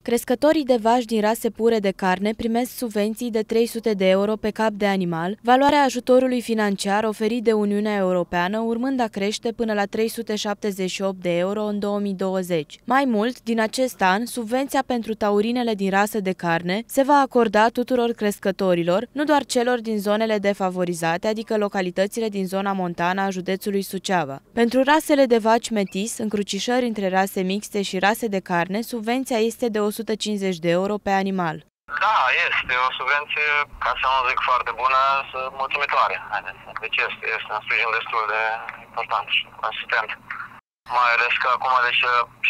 Crescătorii de vaci din rase pure de carne primesc subvenții de 300 de euro pe cap de animal, valoarea ajutorului financiar oferit de Uniunea Europeană urmând a crește până la 378 de euro în 2020. Mai mult, din acest an, subvenția pentru taurinele din rasă de carne se va acorda tuturor crescătorilor, nu doar celor din zonele defavorizate, adică localitățile din zona montană a județului Suceava. Pentru rasele de vaci metis, încrucișări între rase mixte și rase de carne, subvenția este de 150 de euro pe animal. Da, este o subvenție, ca să nu zic foarte bună, mulțumitoare. Deci este un sprijin destul de important și consistent. Mai ales că acum, deci,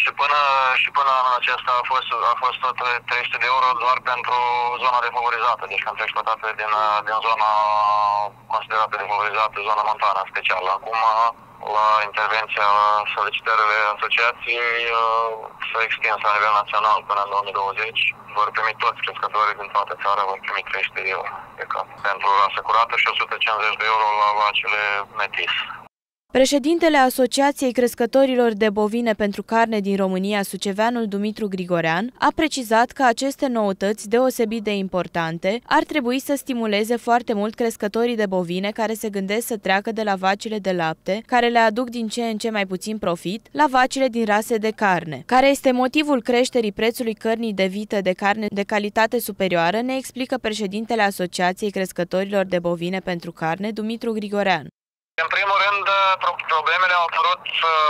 și până anul acesta a fost tot 300 de euro doar pentru zona defavorizată, deci pentru exploatate din zona considerată defavorizată, zona montană special. Acum, la intervenția, solicitările asociației s-a extins la nivel național până în 2020. Vor primi toți crescătorii din toată țara, vor primi 300 de euro pe cap pentru rasă curată și 150 de euro la vacile metis. Președintele Asociației Crescătorilor de Bovine pentru Carne din România, suceveanul Dumitru Grigorean, a precizat că aceste noutăți deosebit de importante ar trebui să stimuleze foarte mult crescătorii de bovine care se gândesc să treacă de la vacile de lapte, care le aduc din ce în ce mai puțin profit, la vacile din rase de carne. Care este motivul creșterii prețului cărnii de vită de carne de calitate superioară, ne explică președintele Asociației Crescătorilor de Bovine pentru Carne, Dumitru Grigorean. În primul rând, problemele au apărut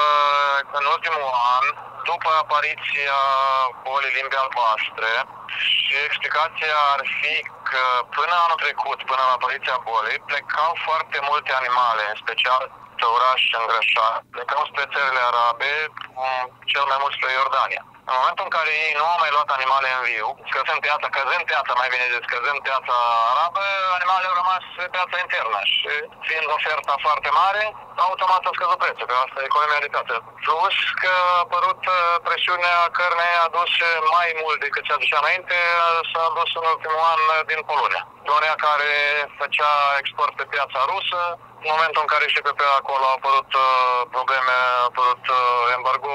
în ultimul an, după apariția bolii limbii albastre, și explicația ar fi că până anul trecut, până la apariția bolii, plecau foarte multe animale, în special tăurași îngrășați, plecau spre țările arabe, cel mai mult spre Iordania. În momentul în care ei nu au mai luat animale în viu, căzând piața, mai bine zis, căzând piața arabă, animalele au rămas pe piața internă și fiind oferta foarte mare, automat a scăzut prețul, că asta e economia de piață. Plus că a apărut presiunea cărnii aduse mai mult decât se aducea înainte, s-a adus în ultimul an din Polonia. Polonia care făcea export pe piața rusă, în momentul în care și pe acolo au apărut probleme, a apărut embargo,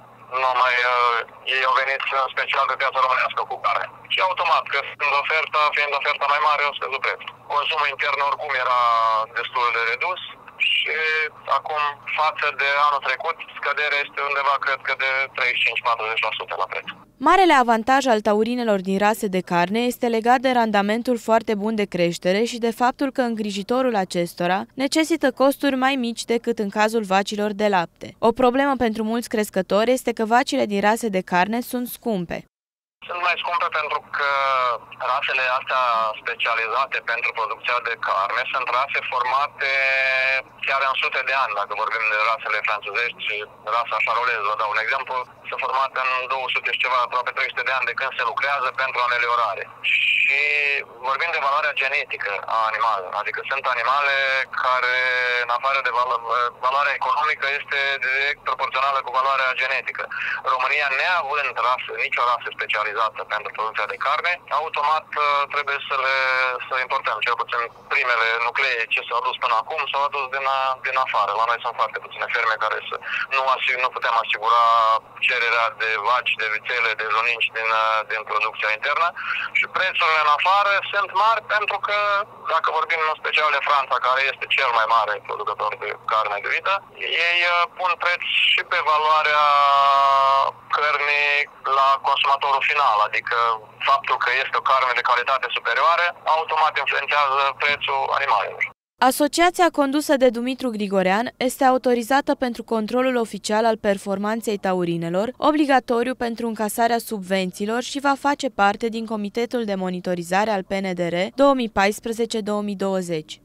ei au venit în special pe piața românească cu carne. Și automat, că fiind oferta mai mare, au scăzut prețul. Consumul intern oricum era destul de redus și acum, față de anul trecut, scăderea este undeva, cred că, de 35-40% la preț. Marele avantaj al taurinelor din rase de carne este legat de randamentul foarte bun de creștere și de faptul că îngrijitorul acestora necesită costuri mai mici decât în cazul vacilor de lapte. O problemă pentru mulți crescători este că vacile din rase de carne sunt scumpe. Sunt mai scumpe pentru că rasele astea specializate pentru producția de carne sunt rase formate chiar în sute de ani. Dacă vorbim de rasele franțuzești, rasa Charolais, vă dau un exemplu, s-a format în 200 și ceva, aproape 300 de ani de când se lucrează pentru ameliorare. Și vorbim de valoarea genetică a animalelor, adică sunt animale care, în afară de valoarea economică, este direct proporțională cu valoarea genetică. România, neavând nicio rasă specializată pentru producția de carne, automat trebuie să importăm, cel puțin primele nuclee ce s-au adus până acum s-au adus din afară. La noi sunt foarte puține ferme care nu putem asigura cererea de vaci, de vițele, de jonici din producția internă și prețurile în afară sunt mari pentru că, dacă vorbim în special de Franța, care este cel mai mare producător de carne de vită, ei pun preț și pe valoarea cărnii la consumatorul final, adică faptul că este o carne de calitate superioară, automat influențează prețul animalelor. Asociația condusă de Dumitru Grigorean este autorizată pentru controlul oficial al performanței taurinelor, obligatoriu pentru încasarea subvențiilor și va face parte din Comitetul de Monitorizare al PNDR 2014-2020.